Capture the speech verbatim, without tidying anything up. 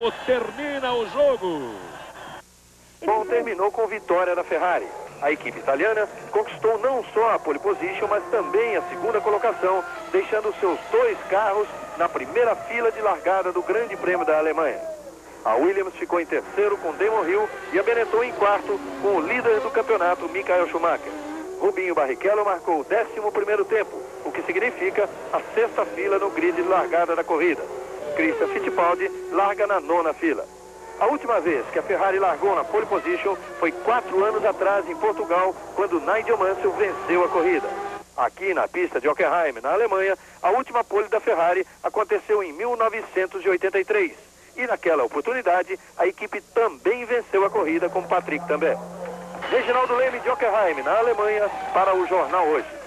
Termina o jogo. Bom, terminou com vitória da Ferrari. A equipe italiana conquistou não só a pole position, mas também a segunda colocação, deixando seus dois carros na primeira fila de largada do Grande Prêmio da Alemanha. A Williams ficou em terceiro com Damon Hill e a Benetton em quarto com o líder do campeonato, Michael Schumacher. Rubinho Barrichello marcou o décimo primeiro tempo, o que significa a sexta fila no grid de largada da corrida. Christian Fittipaldi larga na nona fila. A última vez que a Ferrari largou na pole position foi quatro anos atrás em Portugal, quando Nigel Mansell venceu a corrida. Aqui na pista de Hockenheim, na Alemanha, a última pole da Ferrari aconteceu em mil novecentos e oitenta e três. E naquela oportunidade, a equipe também venceu a corrida com Patrick Tambay. Reginaldo Leme de Hockenheim, na Alemanha, para o Jornal Hoje.